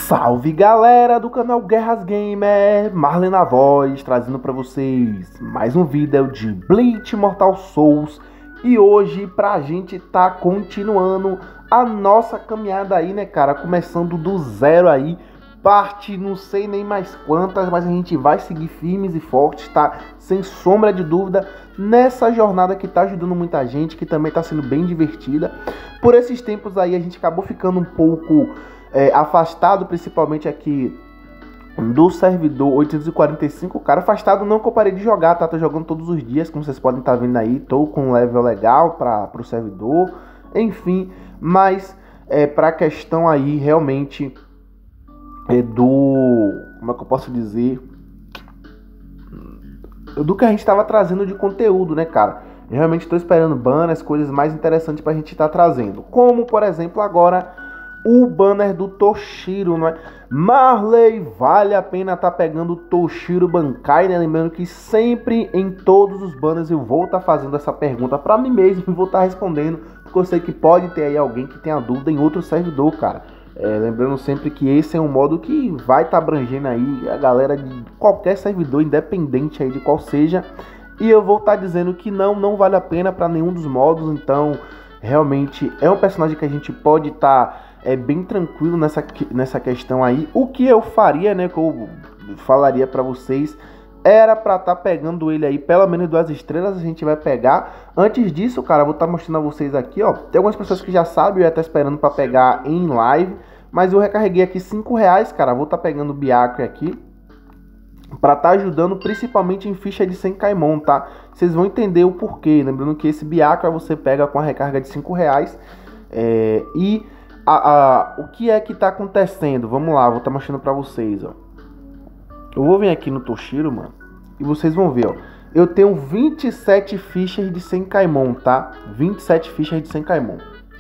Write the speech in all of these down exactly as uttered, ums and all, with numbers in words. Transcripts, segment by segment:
Salve galera do canal Guerras Gamer, Marley na voz, trazendo pra vocês mais um vídeo de Bleach Mortal Souls. E hoje pra gente tá continuando a nossa caminhada aí, né cara, começando do zero aí, parte não sei nem mais quantas, mas a gente vai seguir firmes e fortes, tá? Sem sombra de dúvida, nessa jornada que tá ajudando muita gente, que também tá sendo bem divertida. Por esses tempos aí a gente acabou ficando um pouco é, afastado, principalmente aqui do servidor oitocentos e quarenta e cinco, cara, afastado não que eu parei de jogar, tá? Tô jogando todos os dias, como vocês podem estar vendo aí, tô com um level legal para pro servidor, enfim, mas é, pra questão aí realmente é, do, como é que eu posso dizer, do que a gente tava trazendo de conteúdo, né, cara? Eu realmente tô esperando banners, coisas mais interessantes pra gente estar tá trazendo, como, por exemplo, agora o banner do Toshiro, não é? Marley, vale a pena tá pegando o Toshiro Bankai, né? Lembrando que sempre em todos os banners eu vou estar tá fazendo essa pergunta pra mim mesmo e vou estar tá respondendo, porque eu sei que pode ter aí alguém que tenha dúvida em outro servidor, cara. É, lembrando sempre que esse é um modo que vai estar tá abrangendo aí a galera de qualquer servidor, independente aí de qual seja. E eu vou estar tá dizendo que não, não vale a pena para nenhum dos modos, então realmente é um personagem que a gente pode estar tá, é, bem tranquilo nessa, nessa questão aí. O que eu faria, né, que eu falaria para vocês, era para estar tá pegando ele aí, pelo menos duas estrelas a gente vai pegar. Antes disso, cara, eu vou estar tá mostrando a vocês aqui, ó. Tem algumas pessoas que já sabem, eu ia estar tá esperando para pegar em live, mas eu recarreguei aqui cinco reais, cara. Vou estar tá pegando o Byakuya aqui, para estar tá ajudando principalmente em ficha de cem Caimon, tá? Vocês vão entender o porquê. Lembrando que esse Byakuya você pega com a recarga de cinco reais. É, e a, a, o que é que tá acontecendo? Vamos lá, vou estar tá mostrando para vocês, ó. Eu vou vir aqui no Toshiro, mano, e vocês vão ver, ó. Eu tenho vinte e sete fichas de cem Caimon, tá? vinte e sete fichas de cem Caimon.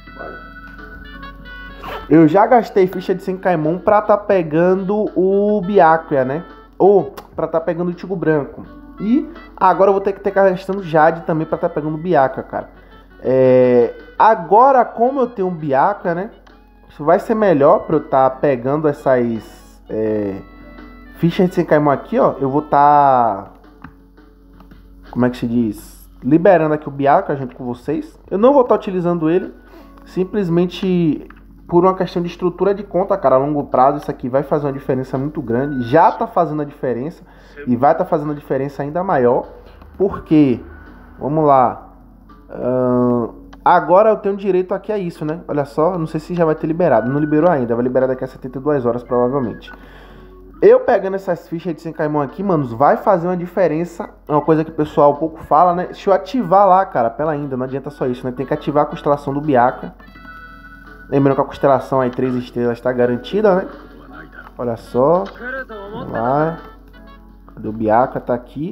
Eu já gastei ficha de cem Caimon pra tá pegando o Byakuya, né? Ou pra tá pegando o Tigo Branco. E agora eu vou ter que ter gastando Jade também pra tá pegando o Byakuya, cara. É... Agora, como eu tenho um Byakuya, né? Isso vai ser melhor pra eu tá pegando essas... É... fichas de cem Caimon aqui, ó. Eu vou tá... Como é que se diz? Liberando aqui o Byakuya junto com vocês. Eu não vou estar tá utilizando ele. Simplesmente por uma questão de estrutura de conta, cara. A longo prazo isso aqui vai fazer uma diferença muito grande. Já tá fazendo a diferença. E vai estar tá fazendo a diferença ainda maior. Porque, vamos lá. Uh, agora eu tenho direito aqui a isso, né? Olha só, não sei se já vai ter liberado. Não liberou ainda. Vai liberar daqui a setenta e duas horas, provavelmente. Eu pegando essas fichas de cem Caimon aqui, manos, vai fazer uma diferença. É uma coisa que o pessoal um pouco fala, né? Deixa eu ativar lá, cara, pela ainda, não adianta só isso, né? Tem que ativar a constelação do Byakuya. Lembrando que a constelação aí, três estrelas, está garantida, né? Olha só. Vamos lá. Cadê o Byakuya? Tá aqui.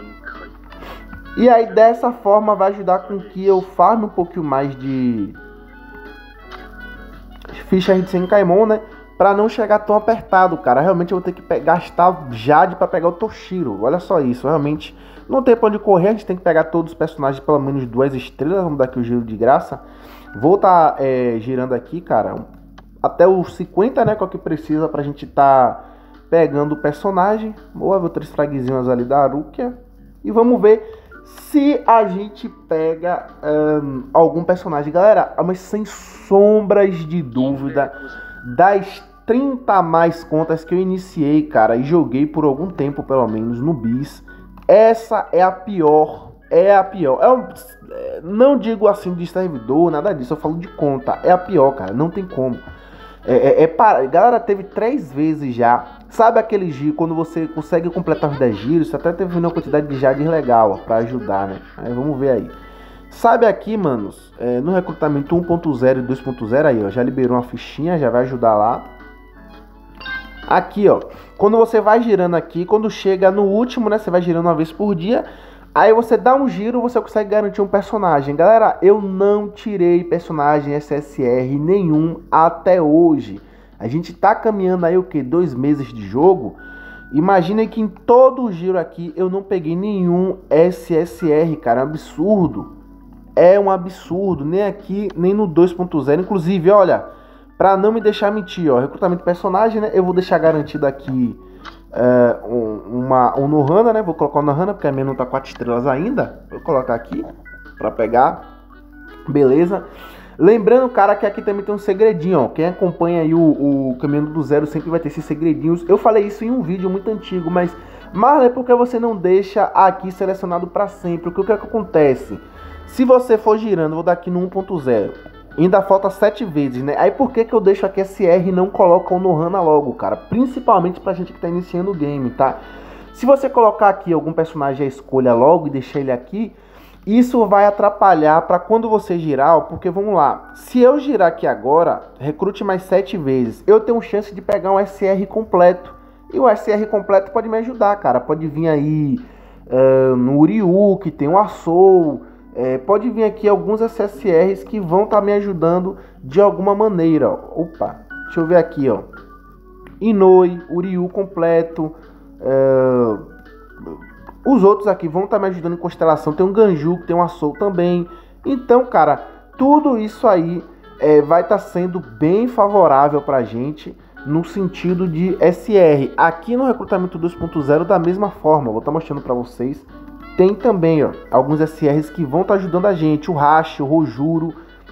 E aí, dessa forma, vai ajudar com que eu farme um pouquinho mais de fichas de cem Caimon, né? Pra não chegar tão apertado, cara. Realmente eu vou ter que gastar Jade pra pegar o Toshiro. Olha só isso, realmente não tem pra onde correr. A gente tem que pegar todos os personagens pelo menos duas estrelas. Vamos dar aqui o giro de graça. Vou tá é, girando aqui, cara, até os cinquenta, né, que é o que precisa pra gente tá pegando o personagem. Vou ver três fragzinhos ali da Arukia. E vamos ver se a gente pega um, algum personagem. Galera, mas sem sombras de dúvida, das trinta mais contas que eu iniciei, cara, e joguei por algum tempo, pelo menos, no Bis, essa é a pior, é a pior. É um, não digo assim de servidor, nada disso, eu falo de conta, é a pior, cara, não tem como. É, é, é para... Galera, teve três vezes já, sabe aquele giro, quando você consegue completar os dez giros, você até teve uma quantidade de jade legal, ó, pra ajudar, né? Aí vamos ver aí. Sabe aqui, manos, é, no recrutamento um ponto zero e dois ponto zero aí, ó, já liberou uma fichinha, já vai ajudar lá. Aqui, ó, quando você vai girando aqui, quando chega no último, né, você vai girando uma vez por dia, aí você dá um giro, você consegue garantir um personagem. Galera, eu não tirei personagem S S R nenhum até hoje. A gente tá caminhando aí, o que, dois meses de jogo. Imaginem que em todo o giro aqui eu não peguei nenhum S S R, cara, é um absurdo. É um absurdo, nem aqui, nem no dois ponto zero. Inclusive, olha, Pra não me deixar mentir, ó, recrutamento de personagem, né? Eu vou deixar garantido aqui é, um, uma, um Nohana, né? Vou colocar o Nohana, porque a minha não tá quatro estrelas ainda. Vou colocar aqui pra pegar. Beleza. Lembrando, cara, que aqui também tem um segredinho, ó. Quem acompanha aí o, o Caminho do Zero sempre vai ter esses segredinhos. Eu falei isso em um vídeo muito antigo, mas... Marley, por que você não deixa aqui selecionado para sempre? O que, o que é que acontece? Se você for girando, vou dar aqui no um ponto zero. Ainda falta sete vezes, né? Aí por que, que eu deixo aqui S R e não coloco o Nohana logo, cara? Principalmente pra gente que tá iniciando o game, tá? Se você colocar aqui algum personagem à escolha logo e deixar ele aqui, isso vai atrapalhar para quando você girar, ó, porque vamos lá. Se eu girar aqui agora, recrute mais sete vezes, eu tenho chance de pegar um S R completo. E o S R completo pode me ajudar, cara. Pode vir aí uh, no Uriu, que tem o Asou. É, pode vir aqui alguns S S Rs que vão estar tá me ajudando de alguma maneira. Ó. Opa, deixa eu ver aqui, ó. Inoi, Uriu completo. Uh, os outros aqui vão estar tá me ajudando em constelação. Tem um Ganju, tem um Asou também. Então, cara, tudo isso aí é, vai estar tá sendo bem favorável pra gente no sentido de S R. Aqui no recrutamento dois ponto zero da mesma forma, vou estar tá mostrando para vocês. Tem também, ó, alguns S Rs que vão estar tá ajudando a gente. O Hashi, o Rojuro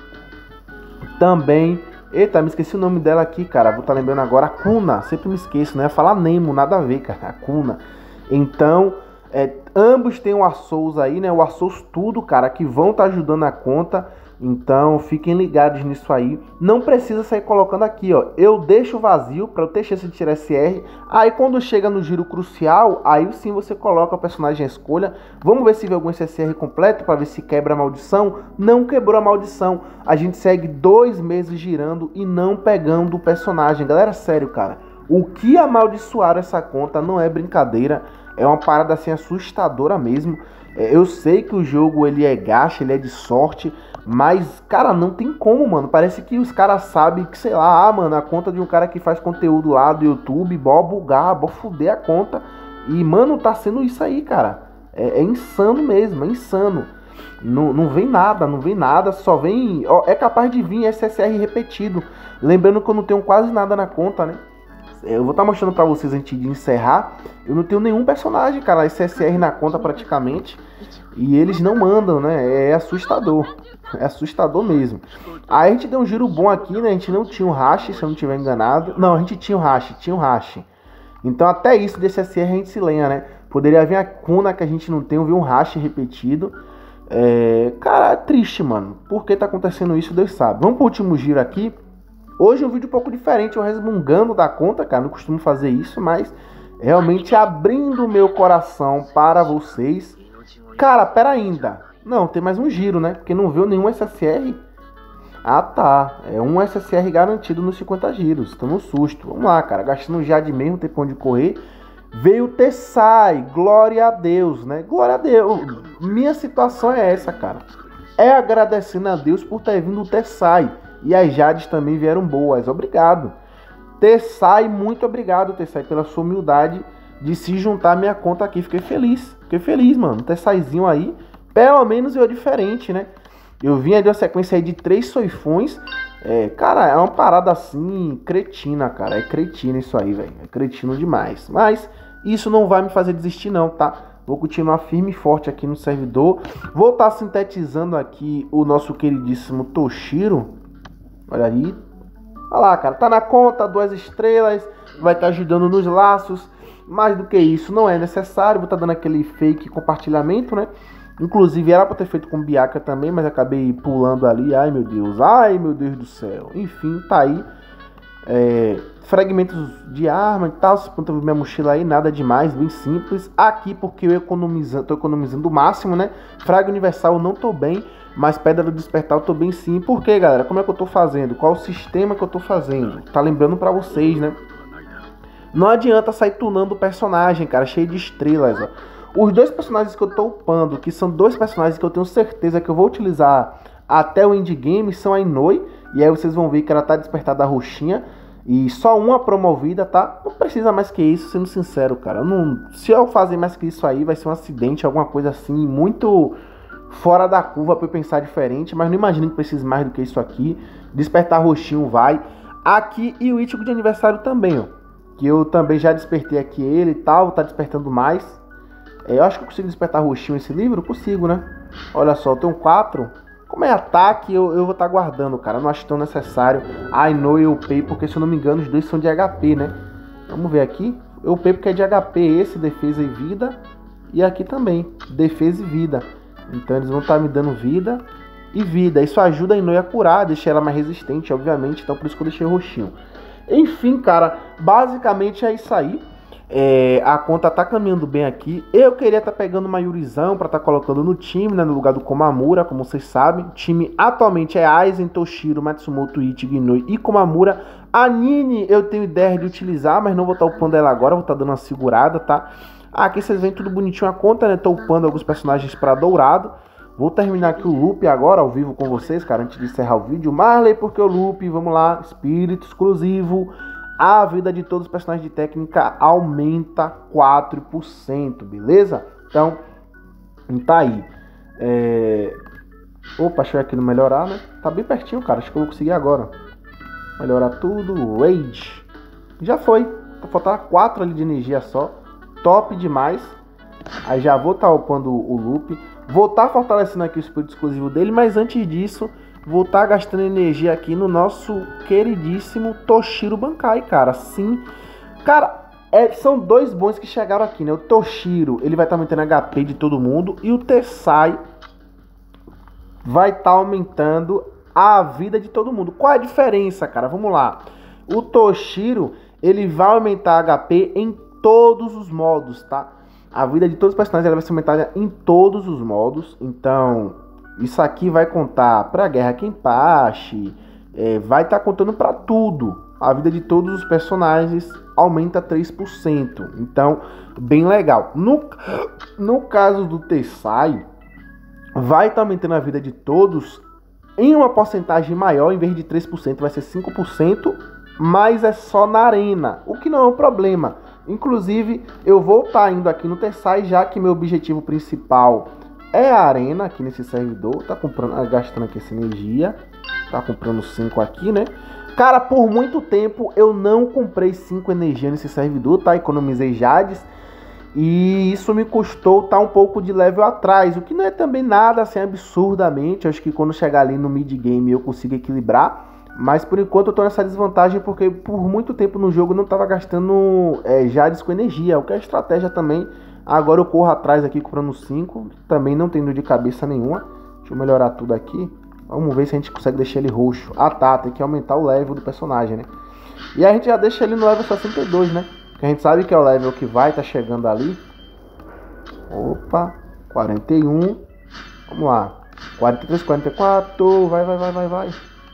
também. Eita, me esqueci o nome dela aqui, cara. Vou estar tá lembrando agora. A Kuna, sempre me esqueço, né? Falar Nemo, nada a ver, cara. A Kuna. Então, é, ambos têm o Assous aí, né? O Assous tudo, cara, que vão estar tá ajudando a conta. Então, fiquem ligados nisso aí. Não precisa sair colocando aqui, ó. Eu deixo vazio para eu ter chance de tirar S R. Aí, quando chega no giro crucial, aí sim você coloca o personagem à escolha. Vamos ver se vê algum S S R completo para ver se quebra a maldição. Não quebrou a maldição. A gente segue dois meses girando e não pegando o personagem. Galera, sério, cara. O que amaldiçoaram essa conta não é brincadeira. É uma parada assim assustadora mesmo. É, eu sei que o jogo ele é gacha, ele é de sorte. Mas, cara, não tem como, mano. Parece que os caras sabem que, sei lá, ah, mano, a conta de um cara que faz conteúdo lá do YouTube, bó bugar, bó fuder a conta. E, mano, tá sendo isso aí, cara. É, é insano mesmo, é insano. Não, não vem nada, não vem nada, só vem... Ó, é capaz de vir S S R repetido. Lembrando que eu não tenho quase nada na conta, né? Eu vou estar tá mostrando pra vocês antes de encerrar. Eu não tenho nenhum personagem, cara, S S R na conta praticamente. E eles não mandam, né? É assustador. É assustador mesmo. Aí a gente deu um giro bom aqui, né? A gente não tinha o Hashi, se eu não estiver enganado. Não, a gente tinha o Hashi, tinha o Hashi. Então até isso desse S R a gente se lenha, né? Poderia vir a Kuna que a gente não tem, vir um Hashi repetido. É... Cara, é triste, mano. Por que tá acontecendo isso, Deus sabe. Vamos pro último giro aqui. Hoje é um vídeo um pouco diferente, eu resmungando da conta, cara. Não costumo fazer isso, mas realmente abrindo o meu coração para vocês. Cara, pera ainda. Não, tem mais um giro, né? Porque não veio nenhum S S R. Ah, tá. É um S S R garantido nos cinquenta giros. Tô no susto. Vamos lá, cara. Gastando já de mesmo, tem pra onde correr. Veio o Tessai. Glória a Deus, né? Glória a Deus. Minha situação é essa, cara. É agradecendo a Deus por ter vindo o Tessai. E as Jades também vieram boas. Obrigado. Tessai, muito obrigado, Tessai, pela sua humildade de se juntar à minha conta aqui. Fiquei feliz. Fiquei feliz, mano. Tessaizinho aí. Pelo menos eu diferente, né? Eu vinha de uma sequência aí de três soifões. É, cara, é uma parada assim, cretina, cara. É cretina isso aí, velho. É cretino demais. Mas isso não vai me fazer desistir, não, tá? Vou continuar firme e forte aqui no servidor. Vou estar sintetizando aqui o nosso queridíssimo Toshiro. Olha aí. Olha lá, cara. Tá na conta, duas estrelas. Vai estar ajudando nos laços. Mais do que isso, não é necessário. Vou estar dando aquele fake compartilhamento, né? Inclusive era pra ter feito com Biaka também, mas acabei pulando ali. Ai meu Deus, ai meu Deus do céu. Enfim, tá aí. É, fragmentos de arma e tal. Pronto, minha mochila aí, nada demais, bem simples. Aqui porque eu economizando, tô economizando o máximo, né? Frag universal eu não tô bem, mas pedra do despertar eu tô bem sim. Por quê, galera? Como é que eu tô fazendo? Qual o sistema que eu tô fazendo? Tá lembrando pra vocês, né? Não adianta sair tunando o personagem, cara, cheio de estrelas, ó. Os dois personagens que eu tô upando, que são dois personagens que eu tenho certeza que eu vou utilizar até o endgame, são a Inoi. E aí vocês vão ver que ela tá despertada roxinha. E só uma promovida, tá? Não precisa mais que isso, sendo sincero, cara. Não, se eu fazer mais que isso aí, vai ser um acidente, alguma coisa assim, muito fora da curva pra eu pensar diferente. Mas não imagino que precise mais do que isso aqui. Despertar roxinho vai. Aqui, e o Ichigo de aniversário também, ó. Que eu também já despertei aqui ele e tal, tá despertando mais. É, eu acho que eu consigo despertar roxinho esse livro? Consigo, né? Olha só, eu tenho quatro. Como é ataque, eu, eu vou estar tá guardando, cara. Eu não acho tão necessário. I know e upei, porque se eu não me engano, os dois são de H P, né? Vamos ver aqui. Eu upei porque é de H P esse, defesa e vida. E aqui também, defesa e vida. Então eles vão estar tá me dando vida e vida. Isso ajuda a Inoue a curar, deixa ela mais resistente, obviamente. Então por isso que eu deixei roxinho. Enfim, cara, basicamente é isso aí. É, a conta tá caminhando bem aqui. Eu queria estar tá pegando uma Yurizão para estar tá colocando no time, né, no lugar do Komamura, como vocês sabem. O time atualmente é Aizen, Toshiro, Matsumoto, Ichigo, Inoue e Komamura. A Nini eu tenho ideia de utilizar, mas não vou estar tá upando ela agora, vou estar tá dando uma segurada, tá? Aqui vocês veem tudo bonitinho a conta, né? Tô upando alguns personagens para dourado. Vou terminar aqui o loop agora, ao vivo com vocês, cara, antes de encerrar o vídeo. Marley, porque o loop, vamos lá, espírito exclusivo. A vida de todos os personagens de técnica aumenta quatro por cento, beleza? Então, tá aí. É... Opa, deixa eu aqui no melhorar, né? Tá bem pertinho, cara, acho que eu vou conseguir agora. Melhorar tudo, Rage. Já foi, vai faltar quatro ali de energia só. Top demais. Aí já vou estar tá upando o loop. Vou estar tá fortalecendo aqui o espírito exclusivo dele. Mas antes disso, vou estar tá gastando energia aqui no nosso queridíssimo Toshiro Bankai, cara. Sim. Cara, é, são dois bons que chegaram aqui, né? O Toshiro, ele vai estar tá aumentando H P de todo mundo. E o Tessai vai estar tá aumentando a vida de todo mundo. Qual é a diferença, cara? Vamos lá. O Toshiro, ele vai aumentar H P em todos os modos, tá? A vida de todos os personagens ela vai ser aumentada em todos os modos. Então, isso aqui vai contar pra Guerra Kenpachi, é, vai estar tá contando pra tudo. A vida de todos os personagens aumenta três por cento. Então, bem legal. No, no caso do Tessai, vai estar tá aumentando a vida de todos em uma porcentagem maior. Em vez de três por cento, vai ser cinco por cento. Mas é só na arena, o que não é um problema. Inclusive, eu vou estar tá indo aqui no Tessai, já que meu objetivo principal é a arena aqui nesse servidor. Tá comprando, gastando aqui essa energia. Tá comprando cinco aqui, né? Cara, por muito tempo eu não comprei cinco energia nesse servidor, tá? Economizei Jades. E isso me custou tá um pouco de level atrás. O que não é também nada assim absurdamente. Acho que quando chegar ali no mid game eu consigo equilibrar. Mas por enquanto eu tô nessa desvantagem porque por muito tempo no jogo eu não tava gastando é, Jades com energia, o que é estratégia também. Agora eu corro atrás aqui comprando cinco, também não tendo de cabeça nenhuma. Deixa eu melhorar tudo aqui. Vamos ver se a gente consegue deixar ele roxo. Ah tá, tem que aumentar o level do personagem, né? E a gente já deixa ele no level sessenta e dois, né? Que a gente sabe que é o level que vai tá chegando ali. Opa, quarenta e um. Vamos lá. quarenta e três, quarenta e quatro. Vai, vai, vai, vai, vai.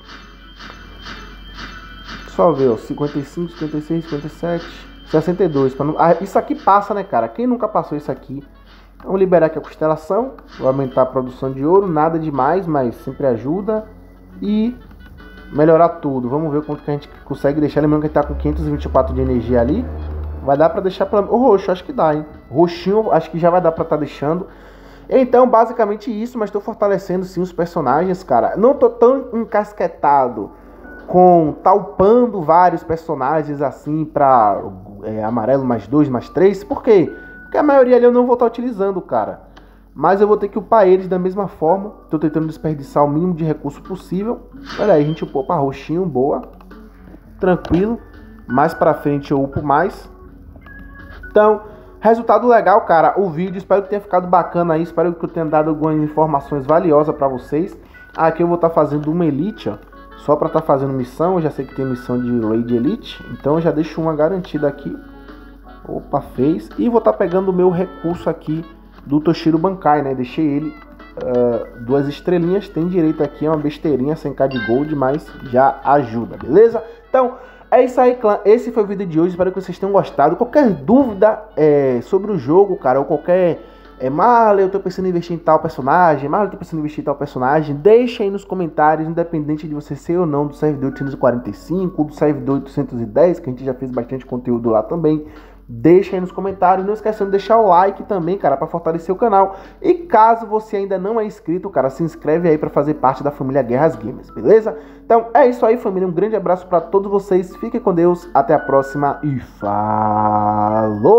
Só ver, ó, cinquenta e cinco, cinquenta e seis, cinquenta e sete, sessenta e dois. Pra não... ah, isso aqui passa, né, cara? Quem nunca passou isso aqui? Vamos liberar aqui a constelação. Vou aumentar a produção de ouro. Nada demais, mas sempre ajuda. E melhorar tudo. Vamos ver quanto que a gente consegue deixar. Lembrando que a gente tá com quinhentos e vinte e quatro de energia ali. Vai dar pra deixar pra... o roxo, acho que dá, hein? Roxinho, acho que já vai dar pra tá deixando. Então, basicamente isso. Mas tô fortalecendo, sim, os personagens, cara. Não tô tão encasquetado com talpando vários personagens assim pra é, amarelo mais dois, mais três. Por quê? Porque a maioria ali eu não vou estar utilizando, cara. Mas eu vou ter que upar eles da mesma forma. Tô tentando desperdiçar o mínimo de recurso possível. Olha aí, a gente upou pra roxinho, boa. Tranquilo. Mais pra frente eu upo mais. Então, resultado legal, cara. O vídeo, espero que tenha ficado bacana aí. Espero que eu tenha dado algumas informações valiosas pra vocês. Aqui eu vou estar fazendo uma elite, ó. Só para estar tá fazendo missão, eu já sei que tem missão de Raid Elite, então eu já deixo uma garantida aqui. Opa, fez. E vou estar tá pegando o meu recurso aqui do Toshiro Bankai, né? Deixei ele uh, duas estrelinhas, tem direito aqui a uma besteirinha cem k de gold, mas já ajuda, beleza? Então, é isso aí, clã. Esse foi o vídeo de hoje, espero que vocês tenham gostado. Qualquer dúvida é, sobre o jogo, cara, ou qualquer... É, Marley, eu tô pensando em investir em tal personagem, Marley, eu tô pensando em investir em tal personagem, deixa aí nos comentários, independente de você ser ou não do servidor oitocentos e quarenta e cinco, do servidor oitocentos e dez, que a gente já fez bastante conteúdo lá também. Deixa aí nos comentários. Não esquecendo de deixar o like também, cara, para fortalecer o canal. E caso você ainda não é inscrito, cara, se inscreve aí para fazer parte da família Guerras Games, beleza? Então é isso aí, família. Um grande abraço para todos vocês. Fiquem com Deus. Até a próxima e falou!